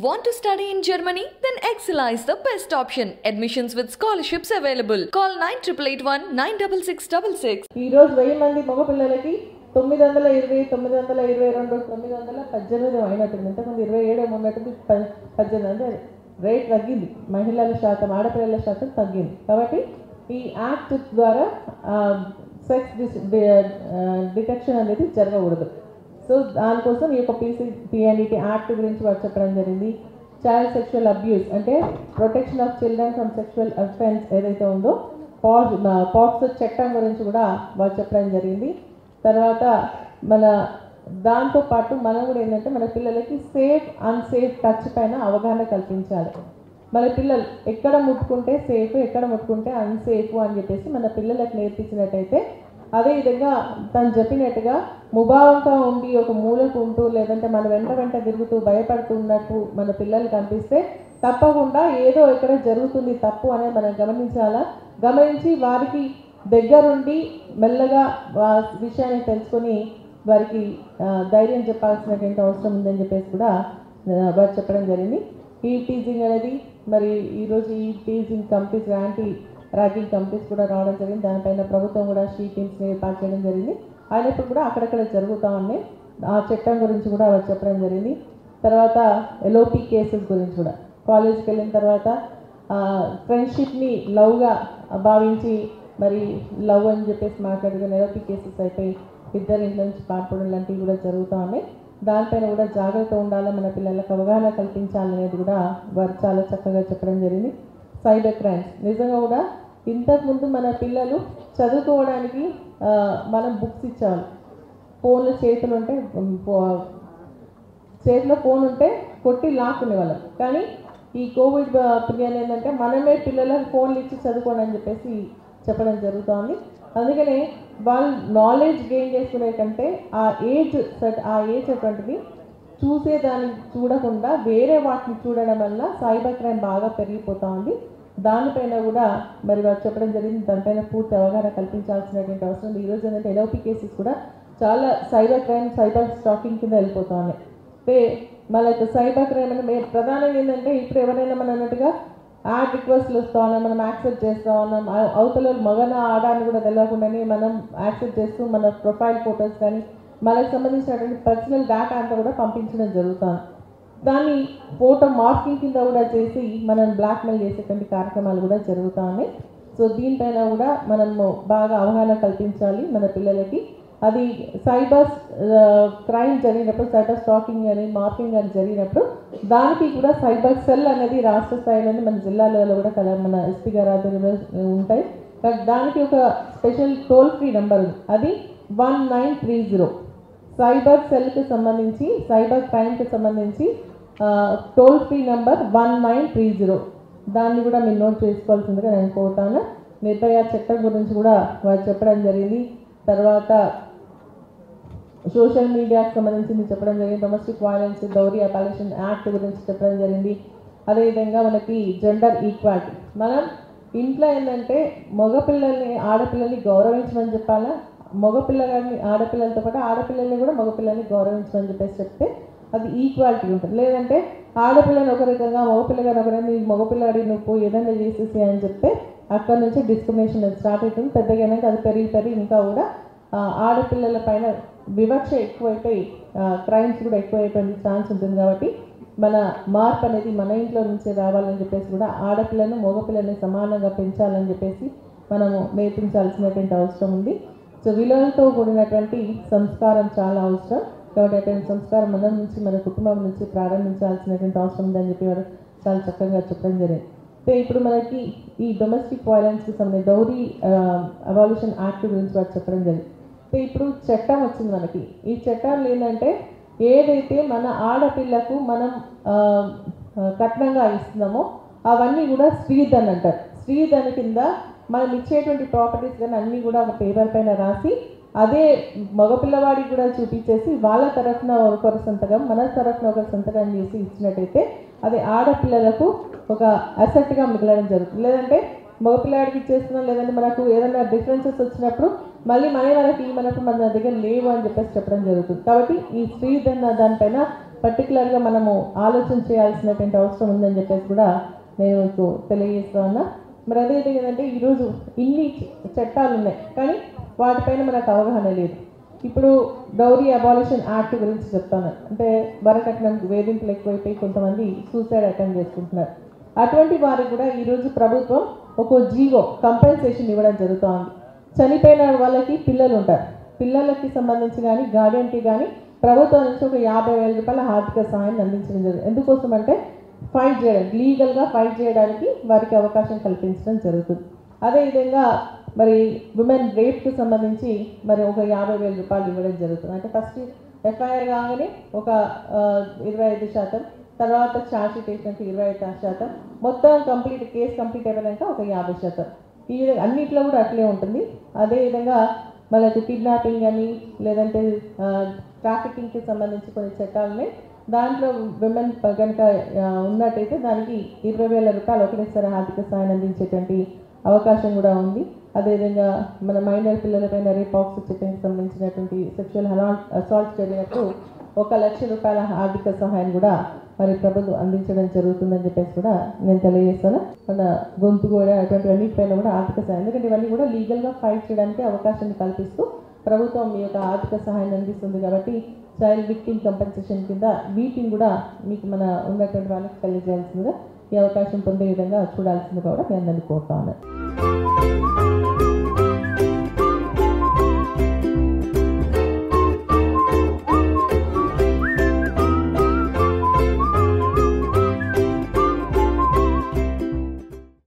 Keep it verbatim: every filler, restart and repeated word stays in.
Want to study in Germany? Then Excella is the best option. Admissions with scholarships available. Call nine eight eight one nine six six six six. ఈ రోజు వెయ్యి మంది మగ పిల్లలకి తొమ్మిది వందల ఇరవై తొమ్మిది వందల ఇరవై రెండు తొమ్మిది వందల పద్దెనిమిది అయినట్టుంది. ఇంతకుముందు ఇరవై ఏడు ఉన్నట్టుంది పద్దెనిమిది అంటే రేట్ తగ్గింది. మహిళల శాతం ఆడపిల్లల శాతం తగ్గింది. కాబట్టి ఈ యాక్ట్ ద్వారా సెక్స్ డిటెక్షన్ అనేది జరగకూడదు. సో దానికోసం ఈ యొక్క పీసీ పిఎన్డిటి యాక్ట్ గురించి వారు చెప్పడం జరిగింది. చైల్డ్ సెక్షువల్ అబ్యూస్ అంటే protection of children from sexual offence ఏదైతే ఉందో పాక్స్ పాక్స్ చట్టం గురించి కూడా వారు చెప్పడం జరిగింది. తర్వాత మన దాంతోపాటు మనం కూడా ఏంటంటే మన పిల్లలకి సేఫ్ అన్సేఫ్ టచ్ పైన అవగాహన కల్పించాలి. మన పిల్లలు ఎక్కడ ముట్టుకుంటే సేఫ్, ఎక్కడ ముట్టుకుంటే అన్సేఫ్ అని చెప్పేసి మన పిల్లలకు నేర్పించినట్టయితే, అదేవిధంగా తను చెప్పినట్టుగా ముభావంగా ఉండి ఒక మూలకు ఉంటూ లేదంటే మన వెంట వెంట తిరుగుతూ భయపడుతున్నట్టు మన పిల్లలు కనిపిస్తే తప్పకుండా ఏదో ఇక్కడ జరుగుతుంది తప్పు అనేది మనం గమనించాలా. గమనించి వారికి దగ్గరుండి మెల్లగా విషయాన్ని తెలుసుకొని వారికి ధైర్యం చెప్పాల్సినటువంటి అవసరం ఉందని చెప్పేసి కూడా వారు చెప్పడం జరిగింది. ఈ టీజింగ్ అనేది మరి ఈరోజు ఈ teasing companies anti ragging companies కూడా రావడం జరిగింది. దానిపైన ప్రభుత్వం కూడా షీ టీమ్స్ని ఏర్పాటు చేయడం జరిగింది. అయినప్పుడు కూడా అక్కడక్కడ జరుగుతూ ఉన్నాయి. ఆ చట్టం గురించి కూడా వారు చెప్పడం జరిగింది. తర్వాత ఎల్ఓపి కేసెస్ గురించి కూడా కాలేజ్కి వెళ్ళిన తర్వాత ఫ్రెండ్షిప్ని లవ్గా భావించి మరి లవ్ అని చెప్పేసి మాట్లాడుకుని ఎల్ఓపి కేసెస్ అయిపోయి ఇద్దరి ఇంట్లో నుంచి పారిపోవడం లాంటివి కూడా జరుగుతూ ఉన్నాయి. దానిపైన కూడా జాగ్రత్త ఉండాలి, మన పిల్లలకు అవగాహన కల్పించాలనేది కూడా వారు చాలా చక్కగా చెప్పడం జరిగింది. సైబర్ క్రైమ్స్ నిజంగా కూడా ఇంతకుముందు మన పిల్లలు చదువుకోవడానికి మనం బుక్స్ ఇచ్చేవాళ్ళం. ఫోన్లు చేతులు ఉంటే చేతిలో ఫోన్ ఉంటే కొట్టి లాక్కునే వాళ్ళం. కానీ ఈ కోవిడ్ పీరియడ్ ఏంటంటే మనమే పిల్లలకు ఫోన్లు ఇచ్చి చదువుకోండి అని చెప్పేసి చెప్పడం జరుగుతుంది. అందుకనే వాళ్ళు నాలెడ్జ్ గెయిన్ చేసుకునే కంటే ఆ ఏజ్ ఆ ఏజ్ అటువంటిది చూసేదాన్ని చూడకుండా వేరే వాటిని చూడడం వల్ల సైబర్ క్రైమ్ బాగా పెరిగిపోతూ ఉంది. దానిపైన కూడా మరి వారు చెప్పడం జరిగింది. దానిపైన పూర్తి అవగాహన కల్పించాల్సినటువంటి అవసరం ఉంది. ఈరోజు ఏంటంటే ఎల్ఓపి కేసెస్ కూడా చాలా సైబర్ క్రైమ్ సైబర్ స్టాకింగ్ కింద వెళ్ళిపోతూ ఉన్నాయి. అంటే మనకు సైబర్ క్రైమ్ అంటే ప్రధానంగా ఏంటంటే ఇప్పుడు ఎవరైనా మనం అన్నట్టుగా యాడ్ రిక్వెస్ట్లు వస్తూ ఉన్నాం, మనం యాక్సెప్ట్ చేస్తూ ఉన్నాం. అవతల మగన ఆడాన్ని కూడా తెలియకుండానే మనం యాక్సెప్ట్ చేస్తూ మన ప్రొఫైల్ ఫొటోస్ కానీ మనకు సంబంధించినటువంటి పర్సనల్ డేటా అంతా కూడా పంపించడం జరుగుతుంది. దాన్ని ఫోటో మార్కింగ్ కింద కూడా చేసి మనం బ్లాక్మెయిల్ చేసేటువంటి కార్యక్రమాలు కూడా జరుగుతూ ఉన్నాయి. సో దీనిపైన కూడా మనము బాగా అవగాహన కల్పించాలి మన పిల్లలకి. అది సైబర్ క్రైమ్ జరిగినప్పుడు, సైబర్ స్టాకింగ్ అని మార్కింగ్ అని జరిగినప్పుడు దానికి కూడా సైబర్ సెల్ అనేది రాష్ట్ర స్థాయిలోనే మన జిల్లాలలో కూడా కదా మన ఎస్పీ గారు ఆధ్వర్యంలో ఉంటాయి. దానికి ఒక స్పెషల్ టోల్ ఫ్రీ నెంబర్ ఉంది, అది one nine three zero cyber సెల్కి సంబంధించి సైబర్ క్రైమ్కి సంబంధించి toll free number one nine three zero దాన్ని కూడా మీరు నోట్ చేసుకోవాల్సిందిగా నేను కోరుతాను. నిర్భయ చట్టం గురించి కూడా వారు చెప్పడం జరిగింది. తర్వాత సోషల్ మీడియాకి సంబంధించింది చెప్పడం జరిగింది. Domestic violence dowry abolition act గురించి చెప్పడం జరిగింది. అదేవిధంగా మనకి జెండర్ ఈక్వాలిటీ, మనం ఇంట్లో ఏంటంటే మగపిల్లల్ని ఆడపిల్లల్ని గౌరవించమని చెప్పాలా, మగపిల్లగాని ఆడపిల్లలతో పాటు ఆడపిల్లల్ని కూడా మగపిల్లల్ని గౌరవించమని చెప్పేసి చెప్తే అది ఈక్వాలిటీ ఉంటుంది. లేదంటే ఆడపిల్లని ఒక రకంగా మగపిల్లగాని ఒక రకంగా మగపిల్లాడి నువ్వు ఏదైనా చేసేసి అని చెప్తే అక్కడ నుంచి డిస్క్రిమినేషన్ స్టార్ట్ అవుతుంది. పెద్దగా అది పెరిగి పెరిగి ఇంకా కూడా ఆడపిల్లల పైన వివక్ష ఎక్కువైపోయి క్రైమ్స్ కూడా ఎక్కువైపోయే ఛాన్స్ ఉంటుంది. కాబట్టి మన మార్పు అనేది మన ఇంట్లో నుంచే రావాలని చెప్పేసి కూడా ఆడపిల్లను మగపిల్లని సమానంగా పెంచాలని చెప్పేసి మనము నేర్పించాల్సినటువంటి అవసరం ఉంది. సో విలువలతో కూడినటువంటి సంస్కారం చాలా అవసరం. కాబట్టి అటువంటి సంస్కారం మన నుంచి మన కుటుంబం నుంచి ప్రారంభించాల్సినటువంటి అవసరం ఉందని చెప్పి వారు చాలా చక్కగా చెప్పడం జరిగింది. సో ఇప్పుడు మనకి ఈ డొమెస్టిక్ వైలెన్స్కి సంబంధించి డౌరీ అబాలిషన్ యాక్ట్ గురించి వారు చెప్పడం జరిగింది. సో ఇప్పుడు చట్టం వచ్చింది మనకి. ఈ చట్టంలో ఏంటంటే ఏదైతే మన ఆడపిల్లకు మనం కట్నంగా ఇస్తున్నామో అవన్నీ కూడా స్త్రీధన్ అంటారు. స్త్రీధన్ కింద మనం ఇచ్చేటువంటి ప్రాపర్టీస్ కానీ అన్నీ కూడా ఒక పేపర్ పైన రాసి అదే మగపిల్లవాడికి కూడా చూపించేసి వాళ్ళ తరఫున ఒకరి సంతకం మన తరఫున ఒకరి సంతకం చేసి ఇచ్చినట్టయితే అది ఆడపిల్లలకు ఒక అసెట్గా మిగలడం జరుగుతుంది. లేదంటే మగపిల్లాడికి ఇచ్చేస్తున్నాం, లేదంటే మనకు ఏదైనా డిఫరెన్సెస్ వచ్చినప్పుడు మళ్ళీ మన మనకి మనకు మన దగ్గర లేవు అని చెప్పేసి చెప్పడం జరుగుతుంది. కాబట్టి ఈ స్త్రీధన దానిపైన పర్టికులర్గా మనము ఆలోచన చేయాల్సినటువంటి అవసరం ఉందని చెప్పేసి కూడా నేను మీకు తెలియజేస్తూ ఉన్నా. మరి అదే ఏంటంటే ఈరోజు ఇన్ని చట్టాలు ఉన్నాయి కానీ వాటిపైన మనకు అవగాహన లేదు. ఇప్పుడు డౌరీ అబాలిషన్ యాక్ట్ గురించి చెప్తాను. అంటే వరకట్నం వేధింపులు ఎక్కువైపోయి కొంతమంది సూసైడ్ అటెంప్ట్ చేసుకుంటున్నారు. అటువంటి వారికి కూడా ఈరోజు ప్రభుత్వం ఒక జీవో కంపెన్సేషన్ ఇవ్వడం జరుగుతోంది. చనిపోయిన వాళ్ళకి పిల్లలు ఉంటారు, పిల్లలకి సంబంధించి కానీ గార్డియన్కి కానీ ప్రభుత్వం నుంచి ఒక యాభై వేల రూపాయల ఆర్థిక సహాయం అందించడం జరుగుతుంది. ఎందుకోసం అంటే ఫైట్ చేయడానికి, లీగల్గా ఫైట్ చేయడానికి వారికి అవకాశం కల్పించడం జరుగుతుంది. అదేవిధంగా మరి ఉమెన్ రేప్కి సంబంధించి మరి ఒక యాభై వేల రూపాయలు ఇవ్వడం జరుగుతుంది. అంటే ఫస్ట్ ఎఫ్ఐఆర్ కాగానే ఒక ఇరవై ఐదు శాతం, తర్వాత ఛార్జ్ షీట్ వేసినాక ఇరవై ఐదు శాతం, మొత్తం కంప్లీట్ కేసు కంప్లీట్ అయిపోయాక ఒక యాభై శాతం. ఈ విధంగా అన్నింటిలో కూడా అట్లే ఉంటుంది. అదేవిధంగా మనకు కిడ్నాపింగ్ అని లేదంటే ట్రాఫికింగ్కి సంబంధించి కొన్ని చట్టాలని దాంట్లో విమెన్ కనుక ఉన్నట్టయితే దానికి ఇరవై వేల రూపాయలు ఒకటేసారి ఆర్థిక సహాయం అందించేటువంటి అవకాశం కూడా ఉంది. అదేవిధంగా మన మైనర్ పిల్లలపైన రేప్ ఆఫ్ చట్టంకి సంబంధించినటువంటి సెక్షువల్ అసాల్ట్ జరిగినప్పుడు ఒక లక్ష రూపాయల ఆర్థిక సహాయం కూడా మరి ప్రభుత్వం అందించడం జరుగుతుందని చెప్పేసి కూడా నేను తెలియజేస్తాను. మన గొంతు కూడా అటువంటివన్నిటిపైన కూడా ఆర్థిక సహాయం, ఎందుకంటే ఇవన్నీ కూడా లీగల్గా ఫైట్ చేయడానికి అవకాశాన్ని కల్పిస్తూ ప్రభుత్వం మీ యొక్క ఆర్థిక సహాయాన్ని అందిస్తుంది. కాబట్టి చైల్డ్ విక్టిమ్ కంపెన్సేషన్ కింద వీటిని కూడా మీకు మన ఉన్నటువంటి వాళ్ళకి తెలియజేయాల్సిందిగా ఈ అవకాశం పొందే విధంగా చూడాల్సిందిగా కూడా నేను అందరినీ కోరుతా ఉన్నాను.